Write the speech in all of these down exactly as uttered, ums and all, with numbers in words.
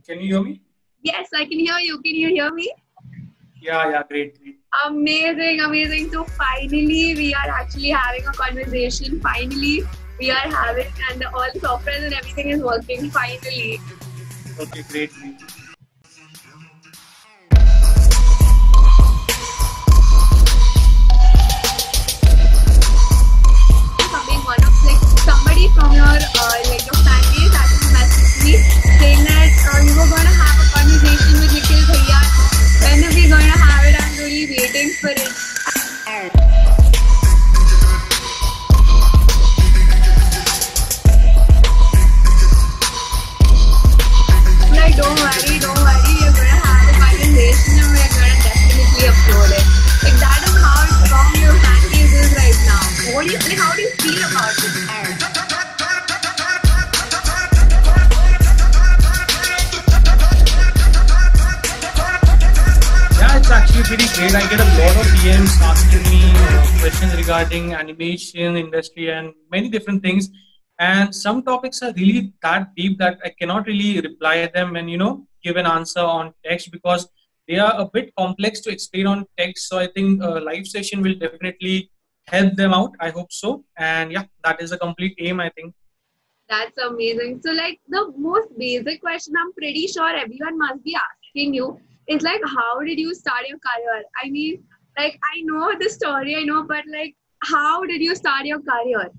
Can you hear me? Yes, I can hear you. Can you hear me? Yeah, yeah, great, great. Amazing, amazing. So finally, we are actually having a conversation. Finally, we are having, and all the software and everything is working. Finally. Okay, great, great. Something one of like somebody from your uh, like your fan base actually messaged me saying that uh, you were gonna have a conversation with Nikhil Bhaiya. When are we gonna have it? I'm really waiting for it. Like, don't worry, don't worry, you're gonna have a conversation and we're gonna definitely upload it. Like, that is how strong your fan base is right now. What do you think? How do you feel about it? Yeah, it's actually pretty great. I get a lot of D Ms asking me uh, questions regarding animation industry and many different things. And some topics are really that deep that I cannot really reply them and you know give an answer on text because they are a bit complex to explain on text. So I think a live session will definitely help them out. I hope so. And yeah, that is a complete aim, I think. That's amazing. So, like, the most basic question I'm pretty sure everyone must be asking you is like, how did you start your career? I mean, like, I know the story, I know, but like, how did you start your career?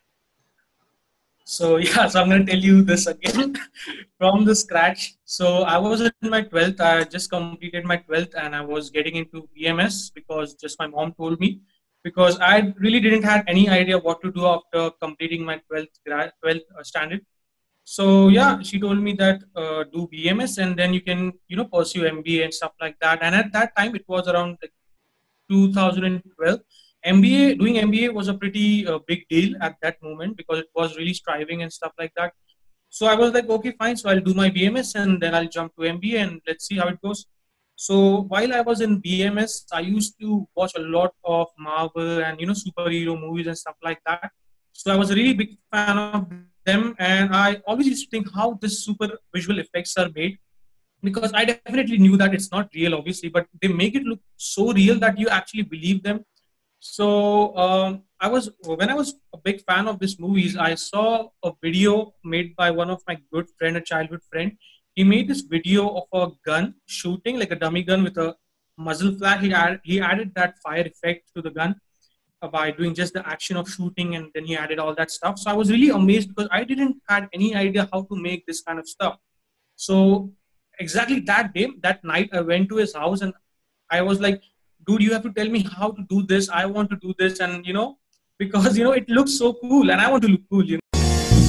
So yeah, so I'm going to tell you this again from the scratch. So I was in my twelfth. I just completed my twelfth and I was getting into B M S because just my mom told me because I really didn't have any idea what to do after completing my twelfth gra- twelfth uh, standard. So yeah, she told me that uh, do B M S and then you can you know pursue M B A and stuff like that. And at that time it was around like two thousand twelve. M B A doing M B A was a pretty uh, big deal at that moment because it was really striving and stuff like that. So I was like, okay, fine. So I'll do my B M S and then I'll jump to M B A and let's see how it goes. So while I was in B M S, I used to watch a lot of Marvel and you know superhero movies and stuff like that. So I was a really big fan of them, and I always used to think how this super visual effects are made because I definitely knew that it's not real, obviously, but they make it look so real that you actually believe them. So um, I was when I was a big fan of these movies, I saw a video made by one of my good friend, a childhood friend. He made this video of a gun shooting, like a dummy gun with a muzzle flash. He added, he added that fire effect to the gun uh, by doing just the action of shooting, and then he added all that stuff. So I was really amazed because I didn't had any idea how to make this kind of stuff. So exactly that day, that night, I went to his house and I was like, dude, you have to tell me how to do this. I want to do this. And, you know, because, you know, it looks so cool and I want to look cool, you know.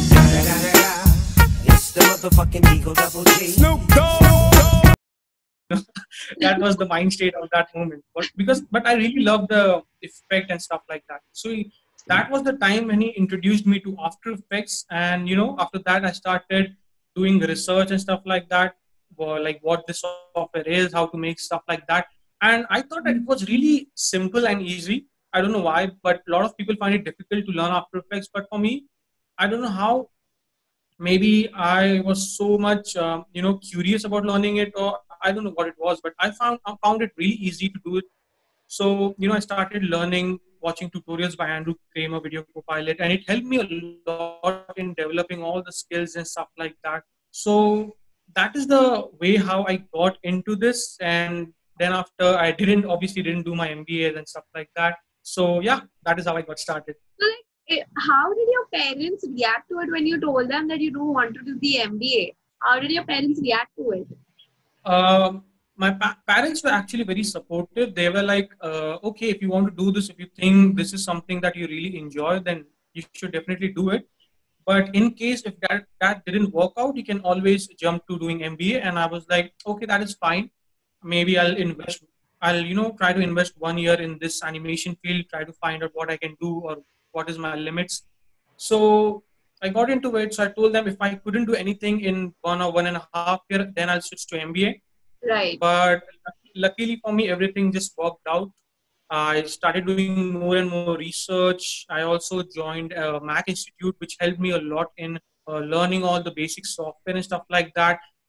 It's the motherfucking Eagle Double G. Snoop Dogg. That was the mind state of that moment. But because, but I really love the effect and stuff like that. So that was the time when he introduced me to After Effects. And, you know, after that, I started doing research and stuff like that, or like what this software is, how to make stuff like that. And I thought that it was really simple and easy. I don't know why, but a lot of people find it difficult to learn After Effects. But for me, I don't know how. Maybe I was so much, um, you know, curious about learning it, or I don't know what it was. But I found I found it really easy to do it. So you know, I started learning, watching tutorials by Andrew Kramer, Video Copilot, and it helped me a lot in developing all the skills and stuff like that. So that is the way how I got into this. And then after I didn't obviously didn't do my M B A and stuff like that. So yeah, that is how I got started. So, like, eh, how did your parents react to it when you told them that you don't want to do the M B A? How did your parents react to it? Um, my pa- parents were actually very supportive. They were like, uh, okay, if you want to do this, if you think this is something that you really enjoy, then you should definitely do it. But in case if that, that didn't work out, you can always jump to doing M B A. And I was like, okay, that is fine. Maybe I'll invest. I'll, you know, try to invest one year in this animation field, try to find out what I can do or what is my limits. So I got into it. So I told them if I couldn't do anything in one or one and a half year, then I'll switch to M B A. Right. But luckily for me, everything just worked out. I started doing more and more research. I also joined a Mac Institute, which helped me a lot in uh, learning all the basic software and stuff like that.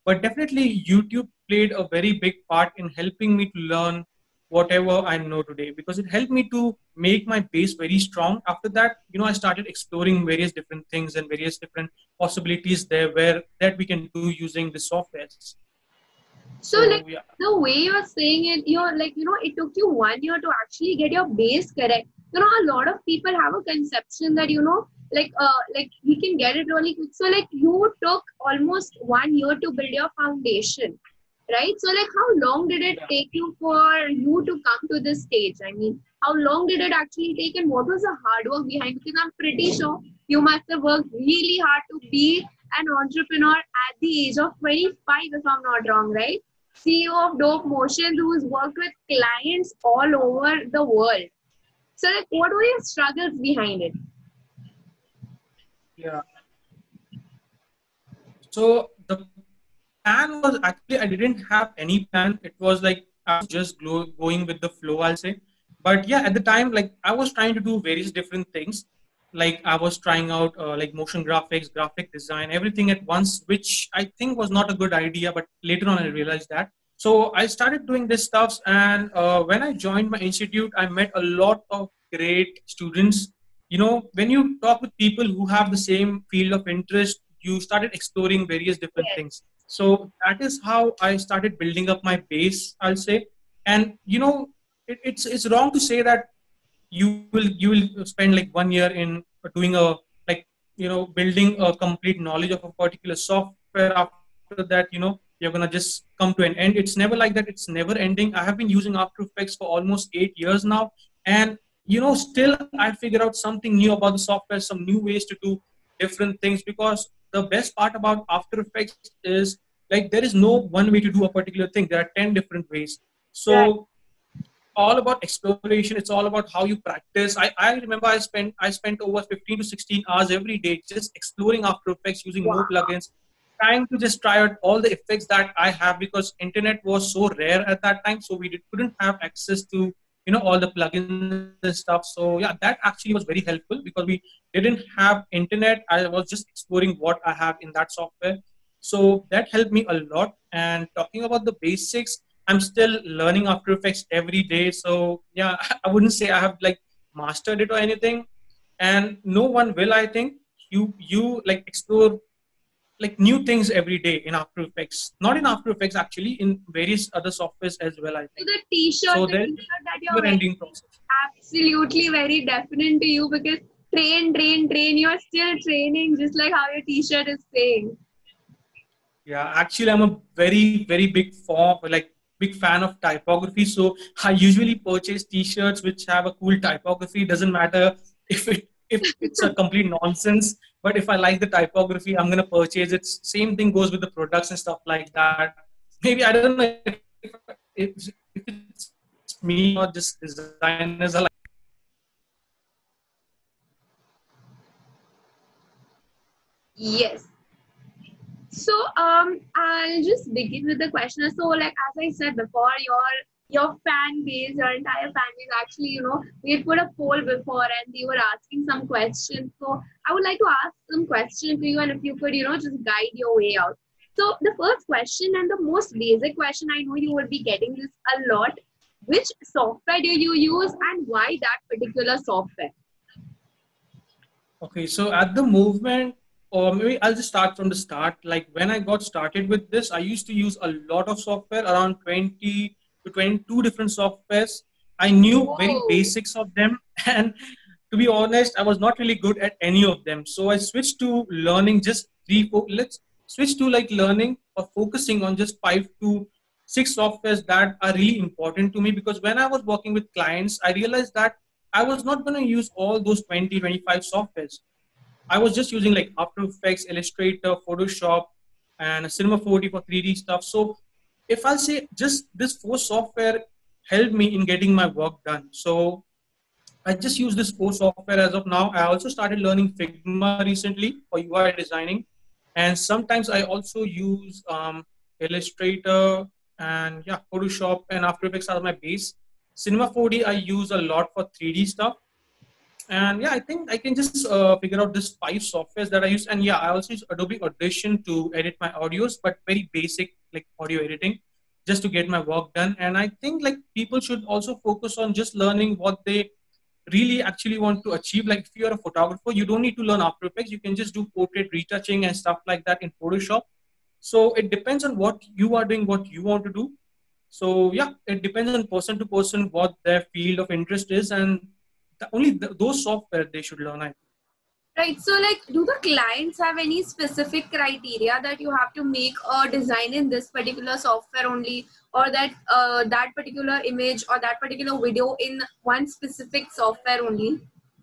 but definitely YouTube played a very big part in helping me to learn whatever I know today, because it helped me to make my base very strong. After that, you know, I started exploring various different things and various different possibilities there where that we can do using the softwares. So, So like yeah. the way you're saying it, you're like, you know, it took you one year to actually get your base correct. You know, a lot of people have a conception that, you know, like, uh, like we can get it really quick. So, like, you took almost one year to build your foundation, right? So, like, how long did it Yeah. take you for you to come to this stage? I mean, how long did it actually take, and what was the hard work behind? Because I'm pretty sure you must have worked really hard to be an entrepreneur at the age of twenty-five, if I'm not wrong, right? C E O of Dope Motions, who's worked with clients all over the world. So, like, what were your struggles behind it? Yeah. So the plan was actually, I didn't have any plan. It was like I was just glo- going with the flow, I'll say. But yeah, at the time, like I was trying to do various different things. Like I was trying out uh, like motion graphics, graphic design, everything at once, which I think was not a good idea. But later on, I realized that. So I started doing this stuff, and uh, when I joined my institute, I met a lot of great students. You know, when you talk with people who have the same field of interest, you started exploring various different Yes. things. So that is how I started building up my base, I'll say. And you know, it, it's it's wrong to say that you will you will spend like one year in doing a like you know building a complete knowledge of a particular software. After that, you know, you're gonna just come to an end. It's never like that. It's never ending. I have been using After Effects for almost eight years now, and you know, still I figure out something new about the software, some new ways to do different things, because the best part about After Effects is like there is no one way to do a particular thing. There are ten different ways. Right. So all about exploration. It's all about how you practice. I, I remember I spent I spent over fifteen to sixteen hours every day just exploring After Effects using Wow. no plugins, trying to just try out all the effects that I have, because internet was so rare at that time. So we did, couldn't have access to you know all the plugins and stuff. So yeah, that actually was very helpful because we didn't have internet. I was just exploring what I have in that software. So that helped me a lot. And talking about the basics, I'm still learning After Effects every day. So yeah, I wouldn't say I have like mastered it or anything. And no one will, I think. You you like explore like new things every day in After Effects. Not in After Effects actually, in various other softwares as well, I So think. the t-shirt, So the there's t-shirt that never you're wearing ending process. absolutely very definite to you, because train, train, train, you're still training, just like how your t-shirt is saying. Yeah, actually, I'm a very, very big fan, like big fan of typography. So I usually purchase T-shirts which have a cool typography. Doesn't matter if it if it's a complete nonsense, but if I like the typography, I'm gonna purchase it. Same thing goes with the products and stuff like that. Maybe I don't know if if, if it's me or just designers are like. Yes. So um, I'll just begin with the question. So, like as I said before, your your fan base, your entire fan base, actually, you know, we had put a poll before, and they were asking some questions. So I would like to ask some questions to you, and if you could, you know, just guide your way out. So the first question, and the most basic question, I know you will be getting this a lot. Which software do you use, and why that particular software? Okay, so at the movement, or maybe I'll just start from the start. Like when I got started with this, I used to use a lot of software, around twenty to twenty-two different softwares. I knew very Oh, basics of them, and to be honest, I was not really good at any of them. So I switched to learning just three, four. Let's switch to like learning or focusing on just five to six softwares that are really important to me. Because when I was working with clients, I realized that I was not going to use all those twenty, twenty-five softwares. I was just using like After Effects, Illustrator, Photoshop, and Cinema four D for three D stuff. So if I'll say just this four software helped me in getting my work done. So I just use this four software as of now. I also started learning Figma recently for U I designing. And sometimes I also use um, Illustrator and yeah, Photoshop and After Effects are my base. Cinema four D I use a lot for three D stuff. And yeah, I think I can just uh, figure out this five softwares that I use. And yeah, I also use Adobe Audition to edit my audios, but very basic like audio editing, just to get my work done. And I think like people should also focus on just learning what they really actually want to achieve. Like if you're a photographer, you don't need to learn After Effects. You can just do portrait retouching and stuff like that in Photoshop. So it depends on what you are doing, what you want to do. So yeah, it depends on person to person what their field of interest is, and the, only th- those software they should learn. I think. Right. So, like, do the clients have any specific criteria that you have to make a design in this particular software only, or that uh, that particular image or that particular video in one specific software only?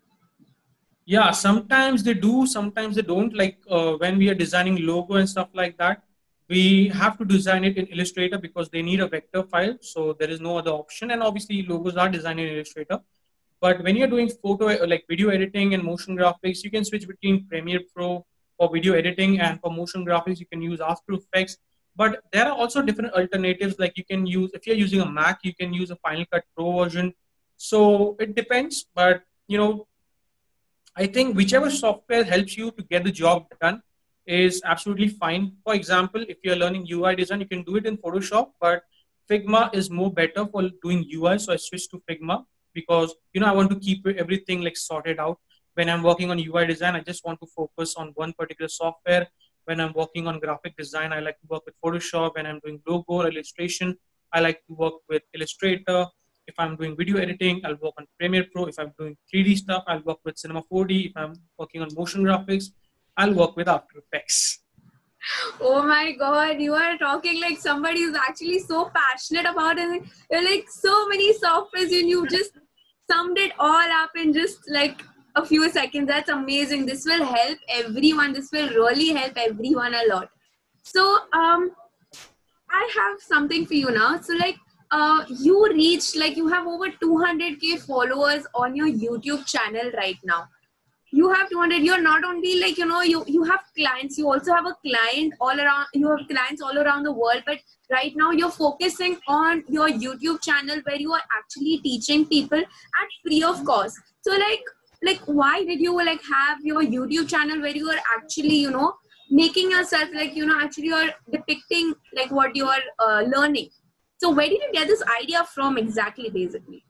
Yeah, sometimes they do, sometimes they don't. Like uh, when we are designing logo and stuff like that, we have to design it in Illustrator because they need a vector file. So there is no other option. And obviously, logos are designed in Illustrator. But when you're doing photo, like video editing and motion graphics, you can switch between Premiere Pro for video editing, and for motion graphics, you can use After Effects. But there are also different alternatives. Like you can use, if you're using a Mac, you can use a Final Cut Pro version. So it depends. But you know, I think whichever software helps you to get the job done is absolutely fine. For example, if you're learning U I design, you can do it in Photoshop, but Figma is more better for doing U I. So I switched to Figma because, you know, I want to keep everything like sorted out. When I'm working on U I design, I just want to focus on one particular software. When I'm working on graphic design, I like to work with Photoshop. When I'm doing logo or illustration, I like to work with Illustrator. If I'm doing video editing, I'll work on Premiere Pro. If I'm doing three D stuff, I'll work with Cinema four D. If I'm working on motion graphics, I'll work with After Effects. Oh my God, you are talking like somebody who's actually so passionate about it. You're like so many softwares and you just summed it all up in just like a few seconds. That's amazing. This will help everyone. This will really help everyone a lot. So, um, I have something for you now. So, like, uh, you reached like you have over two hundred k followers on your YouTube channel right now. You have two hundred. You're not only like you know you you have clients. You also have a client all around. You have clients all around the world. But right now you're focusing on your YouTube channel where you are actually teaching people at free of cost. So, like, like why did you like have your YouTube channel where you are actually you know making yourself like you know actually you're depicting like what you are uh, learning? So where did you get this idea from exactly, basically?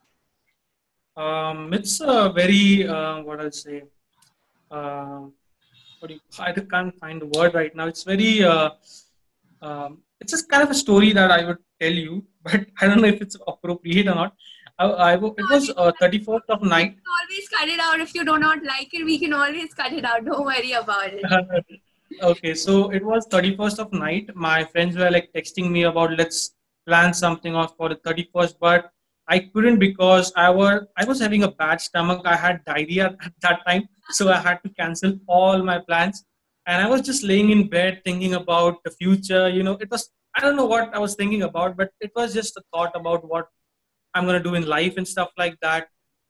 Um, it's a very uh, what I'll say. Uh, what do you, I can't find the word right now. It's very. Uh, um, it's just kind of a story that I would tell you, but I don't know if it's appropriate or not. I, I it was uh, thirty-first of We night. can always cut it out. If you do not like it, we can always cut it out. Don't worry about it. Okay, so it was thirty-first of night. My friends were like texting me about let's plan something off for the thirty-first, but I couldn't because I was I was having a bad stomach. I had diarrhea at that time, so I had to cancel all my plans. And I was just laying in bed thinking about the future. You know, it was I don't know what I was thinking about, but it was just a thought about what I'm gonna do in life and stuff like that.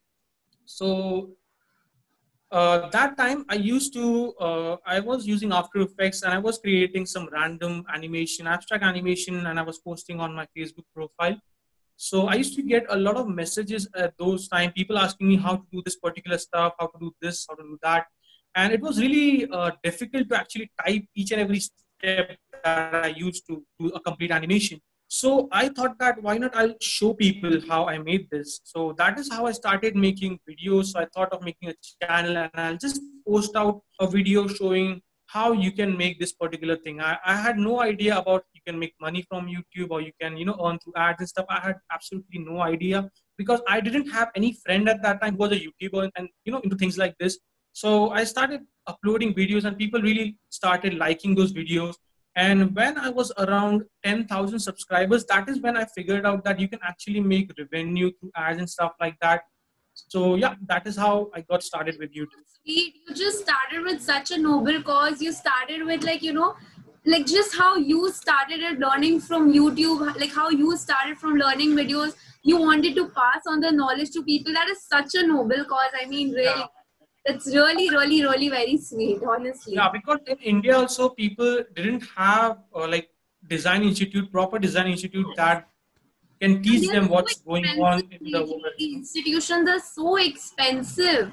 So uh, that time I used to uh, I was using After Effects and I was creating some random animation, abstract animation, and I was posting on my Facebook profile. So I used to get a lot of messages at those time, people asking me how to do this particular stuff, how to do this, how to do that. And it was really uh, difficult to actually type each and every step that I used to do a complete animation. So I thought that why not I'll show people how I made this. So that is how I started making videos. So I thought of making a channel and I'll just post out a video showing how you can make this particular thing. I, I had no idea about you can make money from YouTube or you can, you know, earn through ads and stuff. I had absolutely no idea because I didn't have any friend at that time who was a YouTuber and, and you know, into things like this. So I started uploading videos and people really started liking those videos. And when I was around ten thousand subscribers, that is when I figured out that you can actually make revenue through ads and stuff like that. So yeah, that is how I got started with YouTube. Sweet. You just started with such a noble cause. You started with like, you know, like just how you started at learning from YouTube, like how you started from learning videos. You wanted to pass on the knowledge to people. That is such a noble cause. I mean, really, Yeah. it's really, really, really very sweet, honestly. Yeah, because in India also people didn't have uh, like design institute, proper design institute that can And teach they're them so what's going expensive. on in the Usually, world. You know? institutions are so expensive.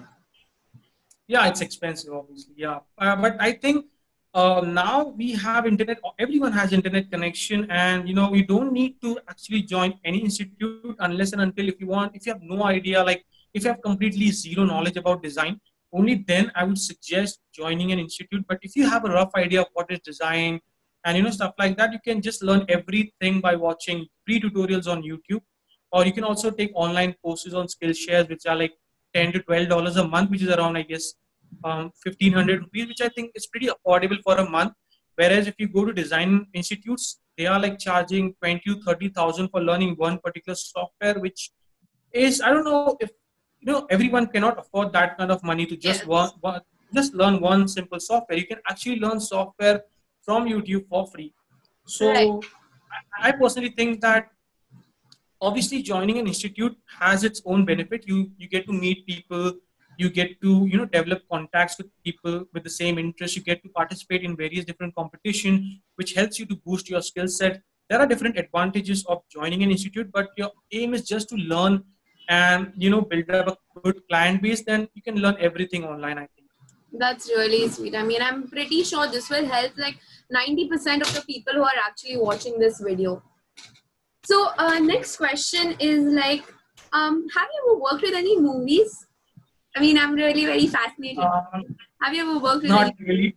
Yeah, it's expensive, obviously. Yeah, uh, but I think uh, now we have internet. Everyone has internet connection, and you know, you don't need to actually join any institute unless and until if you want. If you have no idea, like if you have completely zero knowledge about design, only then I would suggest joining an institute. But if you have a rough idea of what is design and you know stuff like that, you can just learn everything by watching free tutorials on YouTube, or you can also take online courses on Skillshare, which are like ten to twelve dollars a month, which is around I guess um, fifteen hundred rupees, which I think is pretty affordable for a month. Whereas if you go to design institutes, they are like charging twenty to thirty thousand for learning one particular software, which is I don't know if you know everyone cannot afford that kind of money to just one, Yes. one just learn one simple software. You can actually learn software from YouTube for free. Right. So I, I personally think that obviously joining an institute has its own benefit. You you get to meet people, you get to you know develop contacts with people with the same interest, you get to participate in various different competition, which helps you to boost your skill set. There are different advantages of joining an institute, but your aim is just to learn and you know build up a good client base. Then you can learn everything online, I think. That's really sweet. I mean, I'm pretty sure this will help like ninety percent of the people who are actually watching this video. So, uh, next question is like, um, have you ever worked with any movies? I mean, I'm really very fascinated. um, Have you ever worked with any Not really.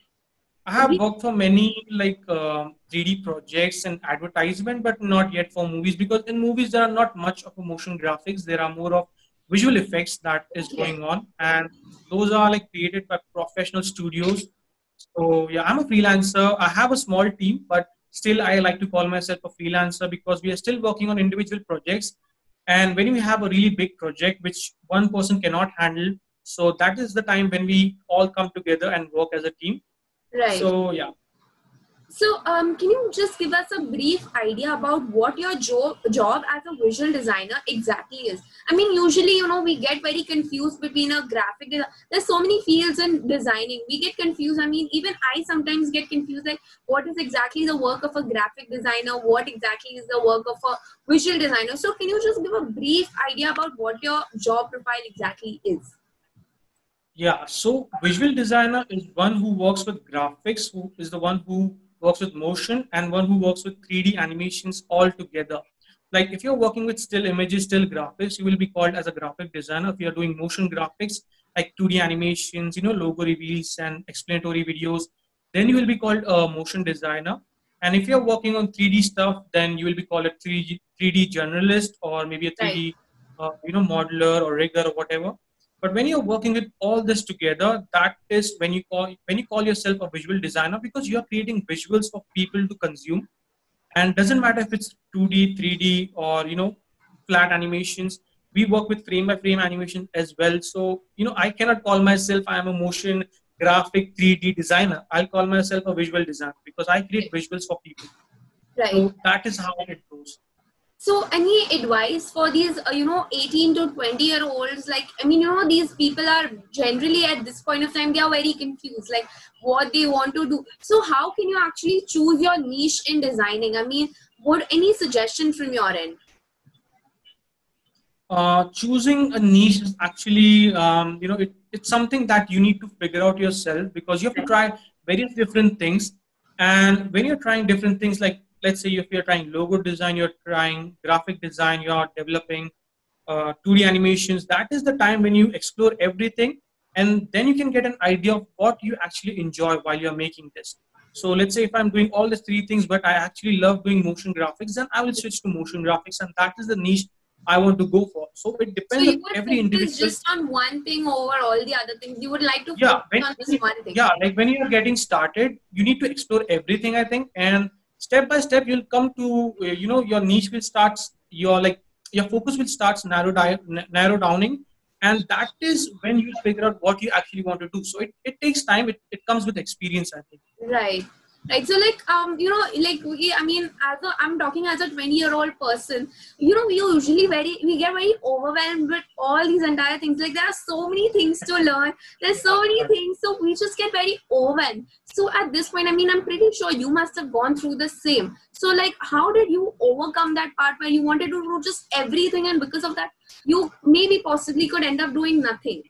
I have movie? worked for many like um three D projects and advertisement, but not yet for movies because in movies there are not much of a motion graphics. There are more of visual effects that is Okay. going on, and those are like created by professional studios. So yeah, I'm a freelancer. I have a small team, but still I like to call myself a freelancer because we are still working on individual projects. And when we have a really big project which one person cannot handle, so that is the time when we all come together and work as a team. Right. So yeah. So, um, can you just give us a brief idea about what your job job as a visual designer exactly is? I mean, usually, you know, we get very confused between a graphic design. There's so many fields in designing. We get confused. I mean, even I sometimes get confused. Like, what is exactly the work of a graphic designer? What exactly is the work of a visual designer? So, can you just give a brief idea about what your job profile exactly is? Yeah, so visual designer is one who works with graphics, who is the one who works with motion, and one who works with three D animations all together. Like if you're working with still images, still graphics, you will be called as a graphic designer. If you're doing motion graphics, like two D animations, you know, logo reveals and explanatory videos, then you will be called a motion designer. And if you're working on three D stuff, then you will be called a three D, three D generalist or maybe a Right. three D, uh, you know, modeler or rigger or whatever. But when you're working with all this together, that is when you call when you call yourself a visual designer because you are creating visuals for people to consume. And doesn't matter if it's two D, three D, or you know, flat animations. We work with frame by frame animation as well. So you know, I cannot call myself I am a motion graphic three D designer. I'll call myself a visual designer because I create visuals for people. Right. So that is how it goes. So, any advice for these, uh, you know, eighteen to twenty year olds? Like, I mean, you know, these people are generally at this point of time, they are very confused, like what they want to do. So, how can you actually choose your niche in designing? I mean, what any suggestion from your end? Uh, choosing a niche is actually um, you know it, it's something that you need to figure out yourself because you have to try various different things. And when you're trying different things, like let's say if you're trying logo design, you're trying graphic design, you're developing uh, two D animations, that is the time when you explore everything, and then you can get an idea of what you actually enjoy while you're making this. So let's say if I'm doing all the three things but I actually love doing motion graphics, then I will switch to motion graphics, and that is the niche I want to go for. So it So, depends you on would every focus individual. just on one thing over all the other things. You would like to Yeah, focus when, on when this you, one thing. yeah, like when you're getting started, you need to explore everything, I think, and step by step you'll come to uh, you know your niche will start, your like your focus will start narrow di- n- narrow downing, and that is when you figure out what you actually want to do. So it, it takes time. It, it comes with experience, I think. Right. Right. So like um you know like we I mean as a I'm talking as a twenty year old person, you know we usually very we get very overwhelmed with all these entire things. Like there are so many things to learn. There's so many things, so we just get very overwhelmed. So at this point, I mean I'm pretty sure you must have gone through the same. So like how did you overcome that part where you wanted to do just everything, and because of that you maybe possibly could end up doing nothing?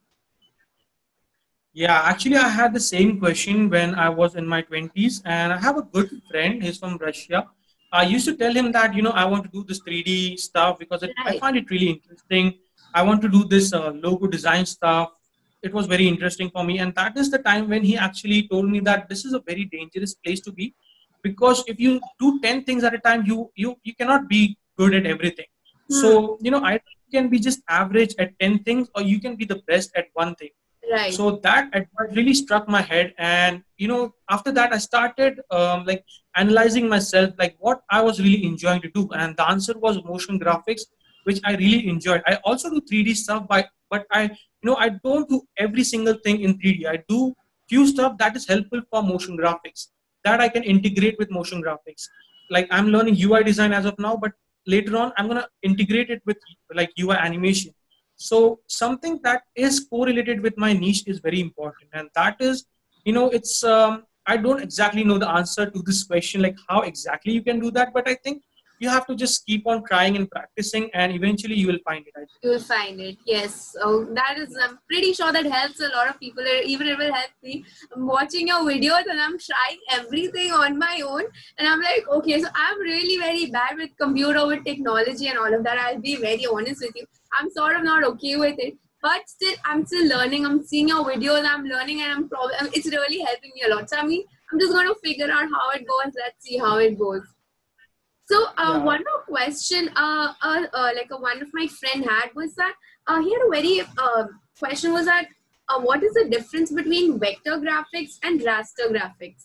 Yeah, actually, I had the same question when I was in my twenties, and I have a good friend. He's from Russia. I used to tell him that, you know, I want to do this three D stuff because it, I Right. find it really interesting. I want to do this uh, logo design stuff. It was very interesting for me. And that is the time when he actually told me that this is a very dangerous place to be, because if you do ten things at a time, you, you, you cannot be good at everything. Hmm. So, you know, I can be just average at ten things, or you can be the best at one thing. Right. So that advice really struck my head, and you know after that I started um, like analyzing myself, like what I was really enjoying to do, and the answer was motion graphics, which I really enjoyed. I also do three D stuff, by but I you know I don't do every single thing in three D. I do few stuff that is helpful for motion graphics, that I can integrate with motion graphics. Like I'm learning U I design as of now, but later on I'm gonna integrate it with like U I animation. So something that is correlated with my niche is very important, and that is, you know, it's um, I don't exactly know the answer to this question, like how exactly you can do that, but I think you have to just keep on trying and practicing, and eventually you will find it. I think. You will find it. Yes. So that is, I'm pretty sure that helps a lot of people. Even it will help me. I'm watching your videos and I'm trying everything on my own. And I'm like, okay, so I'm really very bad with computer, with technology and all of that. I'll be very honest with you. I'm sort of not okay with it. But still, I'm still learning. I'm seeing your videos. I'm learning, and I'm probably it's really helping me a lot. So I mean, I'm just going to figure out how it goes. Let's see how it goes. So uh, Yeah. one more question, uh, uh, uh, like uh, one of my friend had was that uh, he had a very uh, question was that uh, what is the difference between vector graphics and raster graphics?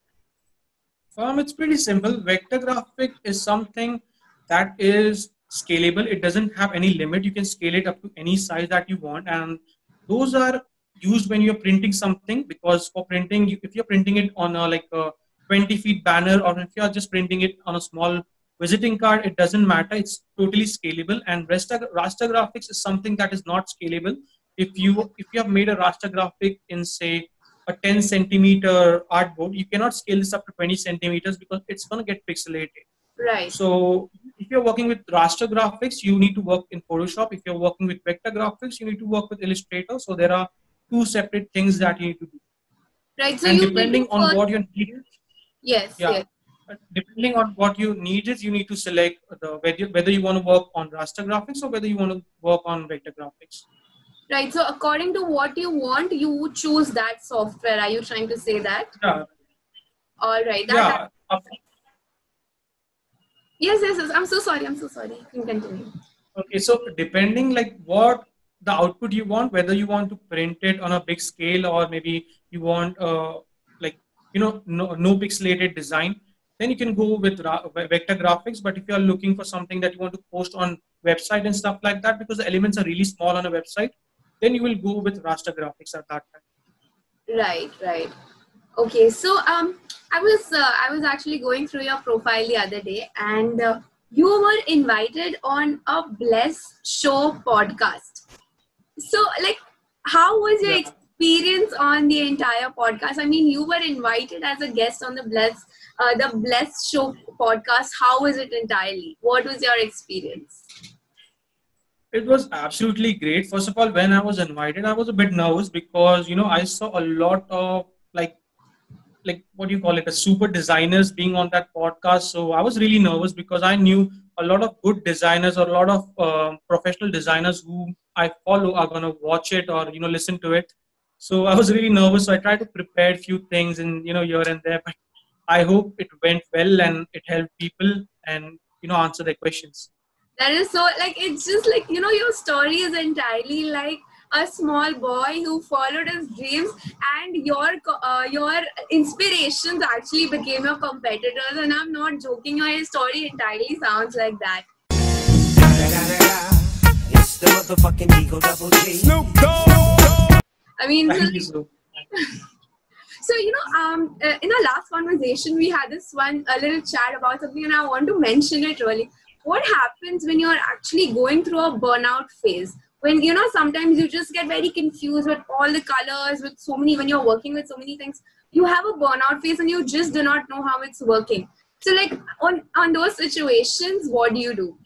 Um, it's pretty simple. Vector graphic is something that is scalable. It doesn't have any limit. You can scale it up to any size that you want, and those are used when you're printing something. Because for printing, you, if you're printing it on a like a twenty feet banner, or if you're just printing it on a small visiting card, it doesn't matter. It's totally scalable. And raster, raster graphics is something that is not scalable. If you if you have made a raster graphic in say a ten centimeter artboard, you cannot scale this up to twenty centimeters because it's going to get pixelated. Right. So if you're working with raster graphics, you need to work in Photoshop. If you're working with vector graphics, you need to work with Illustrator. So there are two separate things that you need to do. Right. So And you need to depending on first, what your need is, yes, yeah, yes. depending on what you need is, you need to select the whether, whether you want to work on raster graphics or whether you want to work on vector graphics. Right. So according to what you want, you would choose that software. Are you trying to say that? Yeah. All right. That, Yeah. yes, yes, yes. I'm so sorry. I'm so sorry. You can continue. Okay, so depending like what the output you want, whether you want to print it on a big scale or maybe you want uh, like you know no, no pixelated design, then you can go with ra- vector graphics. But if you are looking for something that you want to post on website and stuff like that, because the elements are really small on a website, then you will go with raster graphics at that time. Right, right. Okay, so um, I was uh, I was actually going through your profile the other day, and uh, you were invited on a Bless Show podcast. So, like, how was your Yeah. experience on the entire podcast? I mean, you were invited as a guest on the Bless uh, the Bless Show podcast. How was it entirely? What was your experience? It was absolutely great. First of all, when I was invited, I was a bit nervous because you know I saw a lot of like like what do you call it, a super designers being on that podcast. So I was really nervous because I knew a lot of good designers or a lot of um professional designers who I follow are gonna watch it or you know listen to it. So I was really nervous. So I tried to prepare a few things and you know here and there, but I hope it went well and it helped people and you know answer their questions. That is so, like, it's just like, you know, your story is entirely like a small boy who followed his dreams, and your co- uh, your inspirations actually became your competitors. And I'm not joking, your story entirely sounds like that. It's the motherfucking Eagle Double G. Snoop Dogg. I mean, so, Thank you so. So, you know, um, uh, in our last conversation, we had this one a little chat about something, and I want to mention it really. What happens when you're actually going through a burnout phase? When, you know, sometimes you just get very confused with all the colors, with so many, when you're working with so many things, you have a burnout phase and you just do not know how it's working. So, like, on, on those situations, what do you do?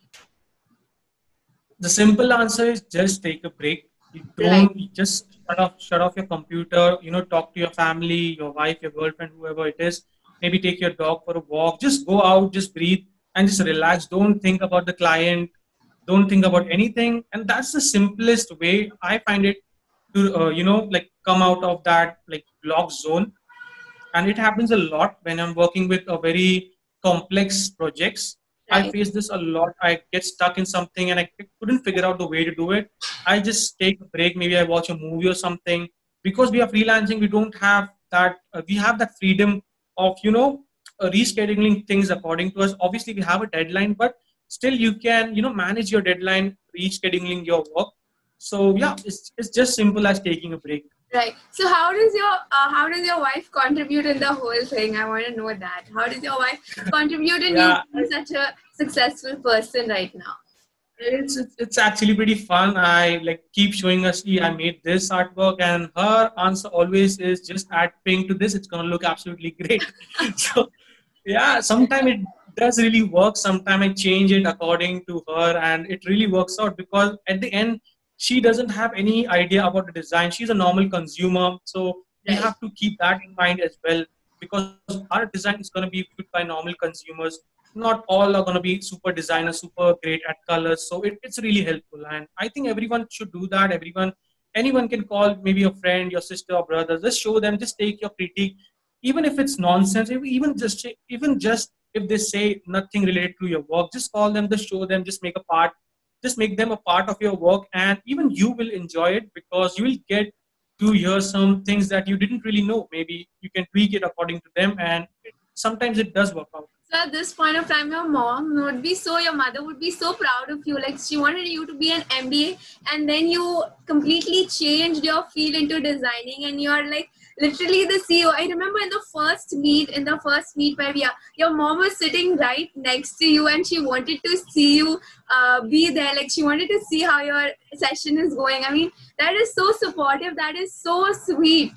The simple answer is just take a break. You Right. don't you just shut off shut off your computer, you know, talk to your family, your wife, your girlfriend, whoever it is. Maybe take your dog for a walk. Just go out, just breathe and just relax. Don't think about the client. Don't think about anything. And that's the simplest way I find it to uh, you know, like come out of that like block zone. And it happens a lot when I'm working with a very complex projects. I Right. face this a lot. I get stuck in something and I couldn't figure out the way to do it. I just take a break. Maybe I watch a movie or something. Because we are freelancing, we don't have that. Uh, we have that freedom of you know uh, rescheduling things according to us. Obviously, we have a deadline, but still you can you know manage your deadline, rescheduling your work. So yeah, it's it's just simple as taking a break. Right. So how does your uh, how does your wife contribute in the whole thing? I want to know that. How does your wife contribute in you Yeah, being such a successful person right now? It's, it's it's actually pretty fun. I like keep showing us, see, I made this artwork, and her answer always is just add pink to this. It's gonna look absolutely great. So yeah, sometimes it does really work. Sometimes I change it according to her, and it really works out because at the end she doesn't have any idea about the design. She's a normal consumer, so we Right. have to keep that in mind as well because our design is going to be viewed by normal consumers. Not all are going to be super designers, super great at colors. So it, it's really helpful, and I think everyone should do that. Everyone, anyone can call maybe a friend, your sister or brother. Just show them. Just take your critique, even if it's nonsense. if- Even just even just if they say nothing related to your work, just call them. Just show them. Just make a part. Just make them a part of your work, and even you will enjoy it because you will get to hear some things that you didn't really know. Maybe you can tweak it according to them, and it, sometimes it does work out. So at this point of time, your mom would be so, your mother would be so proud of you. Like she wanted you to be an M B A, and then you completely changed your field into designing, and you're like literally the C E O. I remember in the first meet, in the first meet where we are, your mom was sitting right next to you, and she wanted to see you uh, be there. Like she wanted to see how your session is going. I mean, that is so supportive. That is so sweet.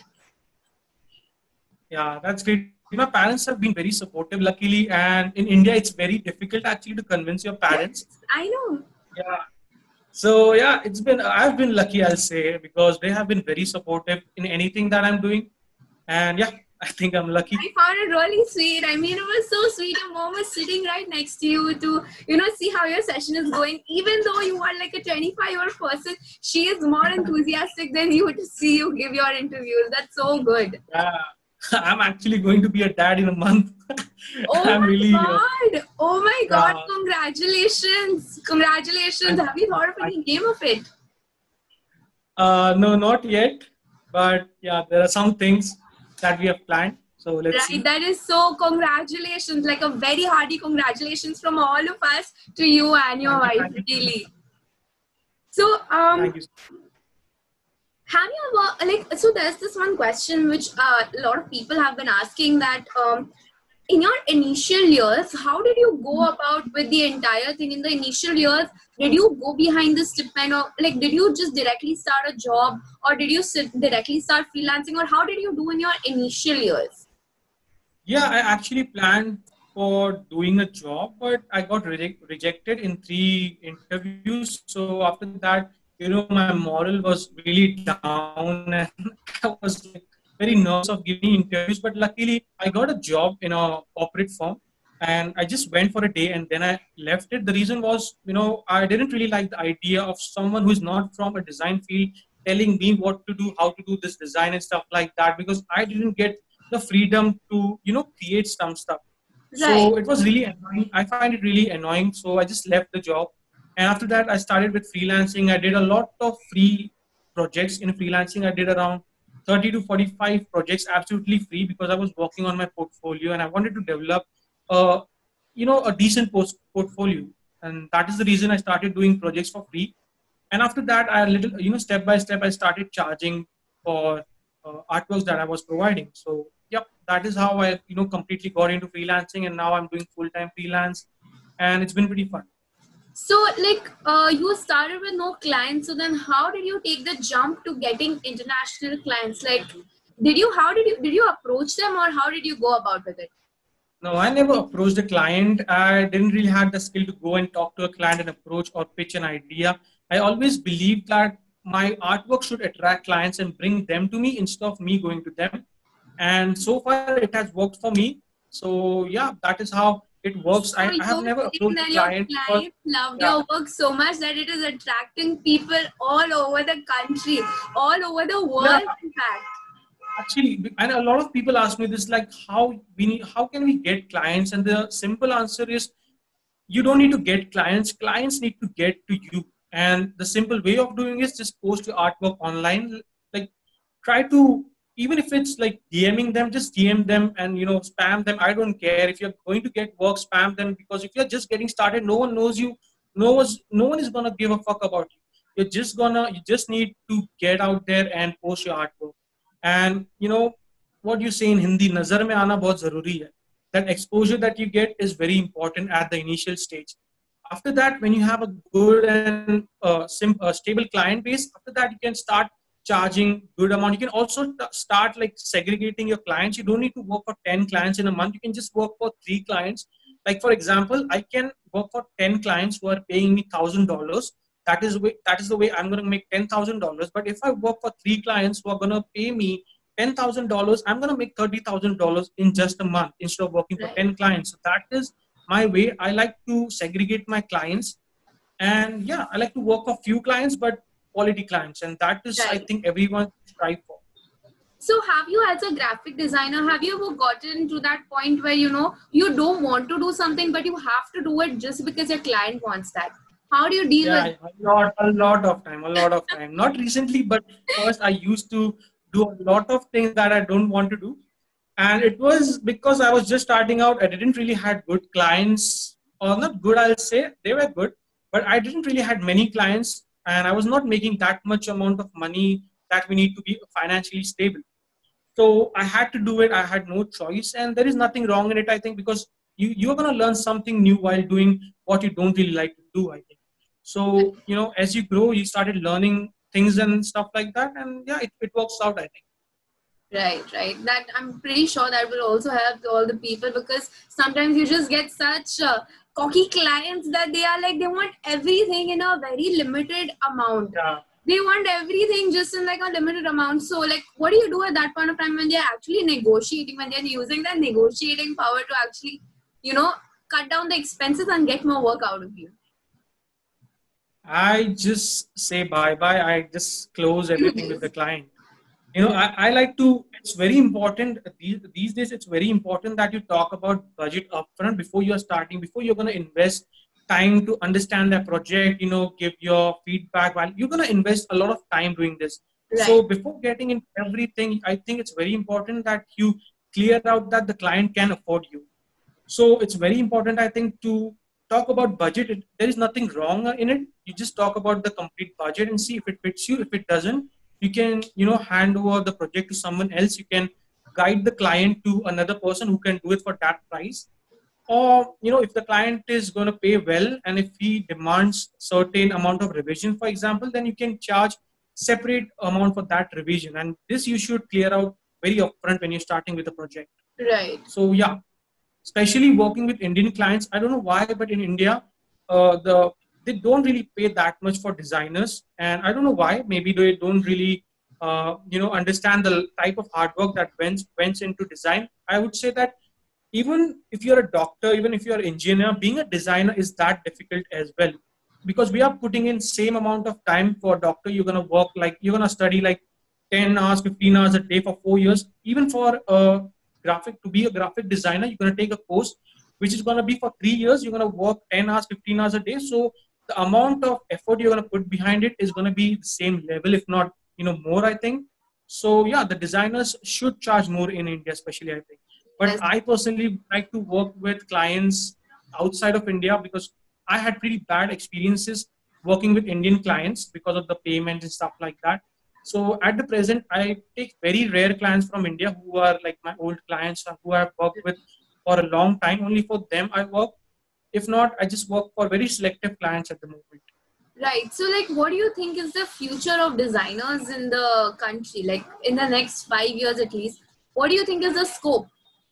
Yeah, that's great. My parents have been very supportive, luckily. And in India, it's very difficult actually to convince your Yes, parents. I know. Yeah. So yeah, it's been I've been lucky, I'll say, because they have been very supportive in anything that I'm doing. And yeah, I think I'm lucky. I found it really sweet. I mean, it was so sweet. Your mom was sitting right next to you to, you know, see how your session is going. Even though you are like a twenty-five year old person, she is more enthusiastic than you to see you give your interviews. That's so good. Yeah. I'm actually going to be a dad in a month. Oh I'm my really uh, God. Oh my God. yeah. Congratulations. Congratulations. Thank Have you you. thought of any name of it? Uh, no, not yet. But yeah, there are some things that we have planned. So let's Right. see. That is so congratulations. Like a very hearty congratulations from all of us to you and your Thank you. wife, Thank you. really. So, um, Thank you. have you ever, like, so there's this one question which uh, a lot of people have been asking that um, in your initial years, how did you go about with the entire thing in the initial years? Did you go behind the stipend, or like, did you just directly start a job, or did you sit, directly start freelancing, or how did you do in your initial years? Yeah, I actually planned for doing a job, but I got reject, rejected in three interviews. So after that, you know, my moral was really down, and I was like very nervous of giving interviews. But luckily, I got a job in a corporate firm, and I just went for a day and then I left it. The reason was, you know, I didn't really like the idea of someone who is not from a design field telling me what to do, how to do this design and stuff like that, because I didn't get the freedom to you know create some stuff. Right. So it was really annoying. I find it really annoying, so I just left the job. And after that I started with freelancing. I did a lot of free projects in freelancing. I did around thirty to forty-five projects absolutely free because I was working on my portfolio and I wanted to develop a you know a decent post portfolio. And that is the reason I started doing projects for free. And after that, I little, you know, step by step, I started charging for uh, artworks that I was providing. So yep, that is how I, you know, completely got into freelancing, and now I'm doing full-time freelance, and it's been pretty fun. So, like, uh, you started with no clients. So then, how did you take the jump to getting international clients? Like, did you? How did you? Did you approach them, or how did you go about with it? No, I never approached a client. I didn't really have the skill to go and talk to a client and approach or pitch an idea. I always believed that my artwork should attract clients and bring them to me instead of me going to them. And so far, it has worked for me. So yeah, that is how it works. So I, I have you're never saying approached that a your client because clients loved yeah, your work so much that it is attracting people all over the country, all over the yeah, world, in fact. actually, and a lot of people ask me this, like how we need, how can we get clients? And the simple answer is you don't need to get clients. Clients need to get to you. And the simple way of doing is just post your artwork online. Like try to, even if it's like DMing them, just D M them and you know spam them. I don't care if you're going to get work, spam them, because if you're just getting started, no one knows you. No one's no one is gonna give a fuck about you. You're just gonna you just need to get out there and post your artwork. And you know what you say in Hindi, nazar mein aana bahut zaruri hai. That exposure that you get is very important at the initial stage. After that, when you have a good and uh, sim- uh, stable client base, after that you can start charging good amount. You can also t- start like segregating your clients. You don't need to work for ten clients in a month. You can just work for three clients. Like for example, I can work for ten clients who are paying me thousand dollars. That is way, that is the way I'm going to make ten thousand dollars. But if I work for three clients who are going to pay me ten thousand dollars, I'm going to make thirty thousand dollars in just a month instead of working for Right. ten clients. So that is my way. I like to segregate my clients, and yeah, I like to work for few clients, but quality clients, and that is, I Right. think, everyone strive for. So, have you, as a graphic designer, have you ever gotten to that point where you know you don't want to do something, but you have to do it just because your client wants that? How do you deal Yeah, with? a lot, a lot of time, a lot of time. Not recently, but first I used to do a lot of things that I don't want to do, and it was because I was just starting out. I didn't really had good clients, or not good. I'll say they were good, but I didn't really had many clients, and I was not making that much amount of money that we need to be financially stable. So I had to do it. I had no choice, and there is nothing wrong in it. I think because you you're gonna learn something new while doing what you don't really like to do. I think so. You know, as you grow, you started learning things and stuff like that, and yeah, it, it works out. I think. Right, right. That I'm pretty sure that will also help all the people, because sometimes you just get such uh, cocky clients that they are like they want everything in a very limited amount. Yeah. They want everything just in like a limited amount. So like, what do you do at that point of time when they're actually negotiating, when they're using that negotiating power to actually, you know, cut down the expenses and get more work out of you? I just say bye bye. I just close everything with the client. You know, I, I like to, it's very important these, these days, it's very important that you talk about budget upfront before you're starting, before you're going to invest time to understand that project, you know, give your feedback. While you're going to invest a lot of time doing this. So Right. before getting into everything, I think it's very important that you clear out that the client can afford you. So it's very important, I think, to talk about budget. It, there is nothing wrong in it. You just talk about the complete budget and see if it fits you. If it doesn't, you can, you know, hand over the project to someone else. You can guide the client to another person who can do it for that price. Or, you know, if the client is going to pay well and if he demands certain amount of revision, for example, then you can charge separate amount for that revision. And this you should clear out very upfront when you're starting with a project. Right. So yeah, especially working with Indian clients. I don't know why, but in India, uh, the they don't really pay that much for designers, and I don't know why. Maybe they don't really, uh, you know, understand the type of hard work that went went into design. I would say that even if you're a doctor, even if you're an engineer, being a designer is that difficult as well, because we are putting in same amount of time. For a doctor, you're gonna work like you're gonna study like ten hours, fifteen hours a day for four years. Even for a graphic to be a graphic designer, you're gonna take a course which is gonna be for three years. You're gonna work ten hours, fifteen hours a day. So the amount of effort you're gonna put behind it is gonna be the same level, if not you know more. I think so. Yeah, the designers should charge more in India, especially. I think. But Yes. I personally like to work with clients outside of India because I had pretty bad experiences working with Indian clients because of the payment and stuff like that. So at the present, I take very rare clients from India who are like my old clients who I've worked with for a long time. Only for them I work. If not, I just work for very selective clients at the moment. Right. So, like, what do you think is the future of designers in the country? Like, in the next five years at least, what do you think is the scope?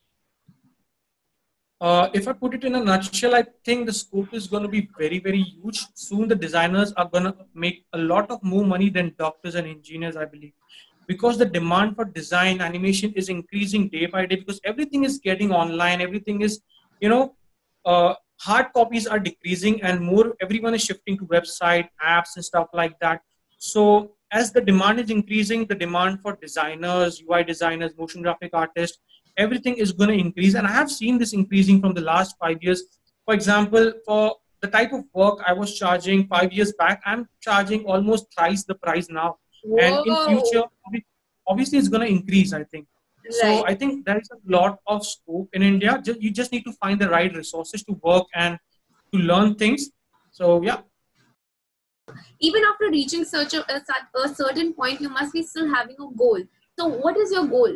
Uh, if I put it in a nutshell, I think the scope is going to be very, very huge. Soon, the designers are going to make a lot of more money than doctors and engineers, I believe, because the demand for design animation is increasing day by day. Because everything is getting online, everything is, you know, uh, hard copies are decreasing, and more everyone is shifting to website apps and stuff like that. So, as the demand is increasing, the demand for designers, U I designers, motion graphic artists, everything is going to increase. And I have seen this increasing from the last five years. For example, for the type of work I was charging five years back, I'm charging almost thrice the price now. And in Whoa. future, obviously it's going to increase, I think. So Right. I think there is a lot of scope in India. Ju- you just need to find the right resources to work and to learn things. So yeah. Even after reaching such a, a, cer- a certain point, you must be still having a goal. So, what is your goal?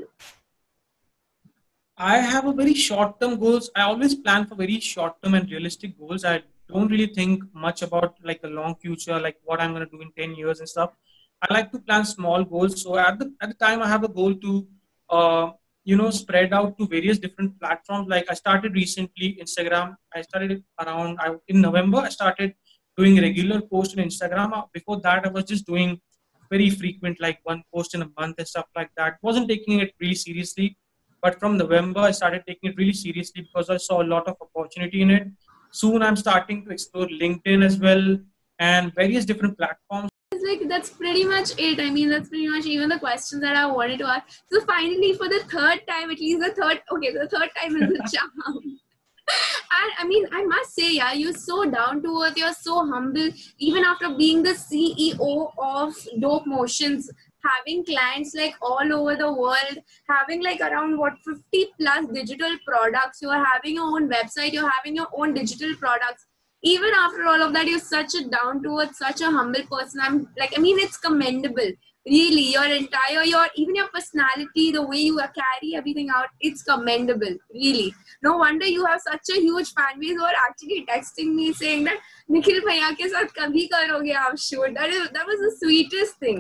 I have a very short-term goals. I always plan for very short-term and realistic goals. I don't really think much about like a long future, like what I'm going to do in ten years and stuff. I like to plan small goals. So at the at the time, I have a goal to, uh, you know, spread out to various different platforms. Like I started recently Instagram. I started it around I, in November. I started doing regular posts on Instagram. Uh, Before that, I was just doing very frequent, like one post in a month and stuff like that. Wasn't taking it really seriously. But from November, I started taking it really seriously because I saw a lot of opportunity in it. Soon, I'm starting to explore LinkedIn as well and various different platforms. It's like that's pretty much it. I mean, that's pretty much even the questions that I wanted to ask. So finally, for the third time, at least the third, okay, the third time is the charm. And I mean, I must say, yeah, you're so down to earth. You're so humble. Even after being the C E O of Dope Motions, having clients like all over the world, having like around what fifty plus digital products. You are having your own website. You're having your own digital products. Even after all of that, you're such a down to earth, such a humble person. I'm like, I mean, it's commendable. Really, your entire, your even your personality, the way you carry everything out, it's commendable. Really, no wonder you have such a huge fan base who are actually texting me saying that Nikhil bhaiya ke sath kabhi karoge aap shoot. That is that was the sweetest thing.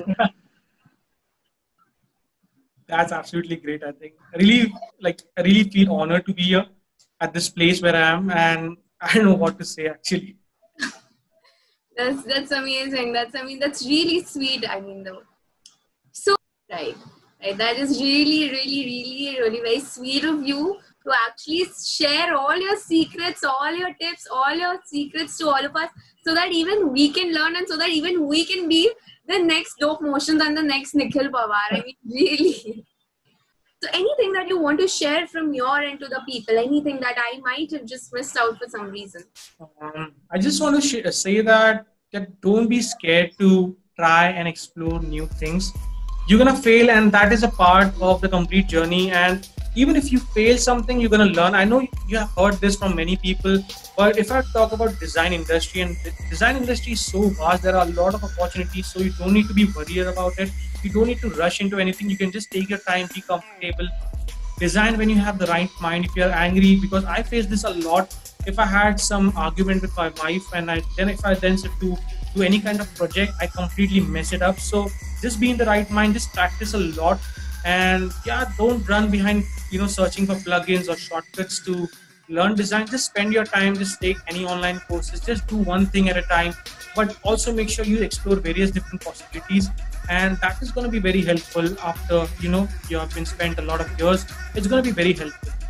That's absolutely great. I think I really like I really feel honored to be here at this place where I am, and I don't know what to say actually. That's that's amazing. That's I mean that's really sweet. I mean though. So right, right. That is really, really, really, really very sweet of you to actually share all your secrets, all your tips, all your secrets to all of us, so that even we can learn and so that even we can be the next Dope Motions and the next Nikhil Pawar. I mean, really. So anything that you want to share from your end to the people, anything that I might have just missed out for some reason. Um, I just want to sh- say that, that don't be scared to try and explore new things. You're gonna fail, and that is a part of the complete journey. And even if you fail something, you're gonna learn. I know you have heard this from many people, but if I talk about design industry, and the design industry is so vast, there are a lot of opportunities. So you don't need to be worried about it. You don't need to rush into anything. You can just take your time, be comfortable, design when you have the right mind. If you're angry, because I face this a lot. If I had some argument with my wife, and I then if I then said to do any kind of project, I completely mess it up. So just be in the right mind, just practice a lot, and yeah, don't run behind you know searching for plugins or shortcuts to learn design. Just spend your time, just take any online courses, just do one thing at a time, but also make sure you explore various different possibilities, and that is going to be very helpful after you know you have been spent a lot of years. It's going to be very helpful.